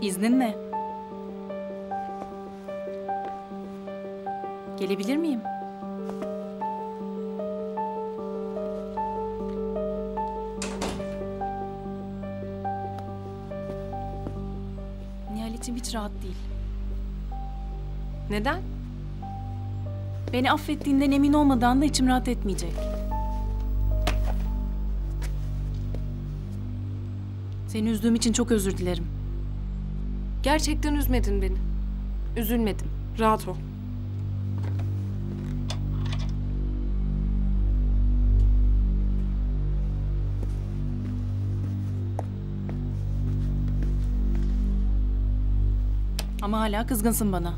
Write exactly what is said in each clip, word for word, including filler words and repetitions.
İzninle. Gelebilir miyim? Nihal içim hiç rahat değil. Neden? Beni affettiğinden emin olmadan da içim rahat etmeyecek. Seni üzdüğüm için çok özür dilerim. Gerçekten üzmedin beni. Üzülmedim. Rahat ol. Ama hala kızgınsın bana.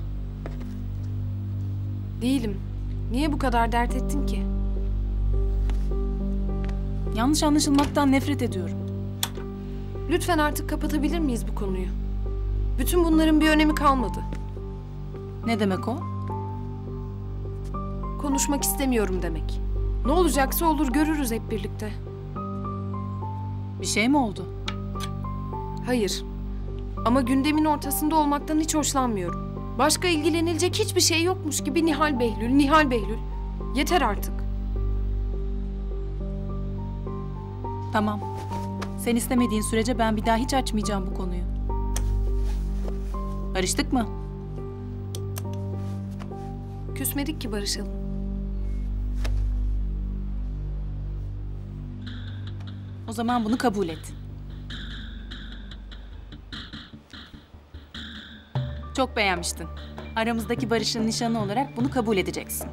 Değilim. Niye bu kadar dert ettin ki? Yanlış anlaşılmaktan nefret ediyorum. Lütfen artık kapatabilir miyiz bu konuyu? Bütün bunların bir önemi kalmadı. Ne demek o? Konuşmak istemiyorum demek. Ne olacaksa olur, görürüz hep birlikte. Bir şey mi oldu? Hayır. Ama gündemin ortasında olmaktan hiç hoşlanmıyorum. Başka ilgilenilecek hiçbir şey yokmuş gibi Nihal Behlül, Nihal Behlül. Yeter artık. Tamam. Sen istemediğin sürece ben bir daha hiç açmayacağım bu konuyu. Barıştık mı? Küsmedik ki barışalım. O zaman bunu kabul et. Çok beğenmiştin. Aramızdaki barışın nişanı olarak bunu kabul edeceksin.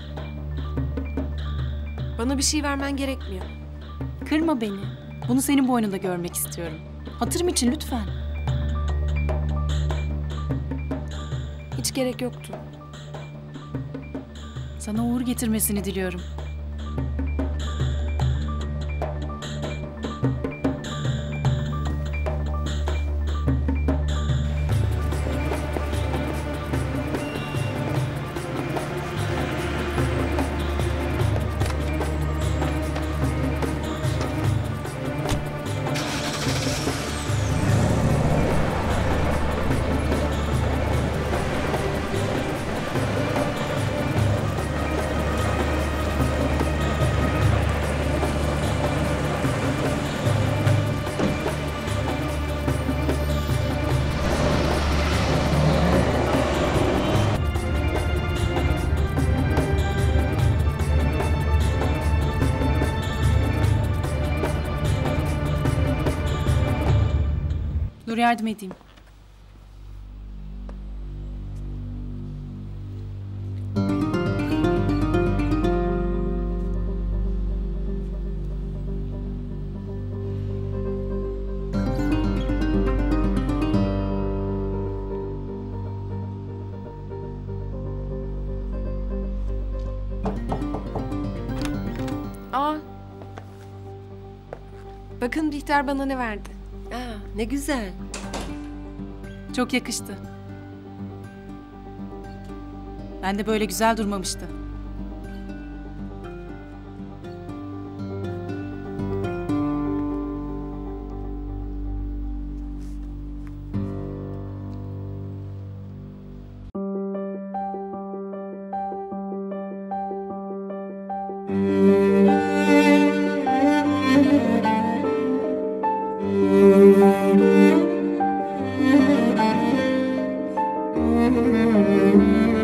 Bana bir şey vermen gerekmiyor. Kırma beni. Bunu senin boynunda görmek istiyorum. Hatırım için lütfen. Hiç gerek yoktu. Sana uğur getirmesini diliyorum. Dur yardım edeyim. Aa. Bakın Bihter bana ne verdi. Aa, ne güzel. Çok yakıştı. Ben de böyle güzel durmamıştı. Thank you.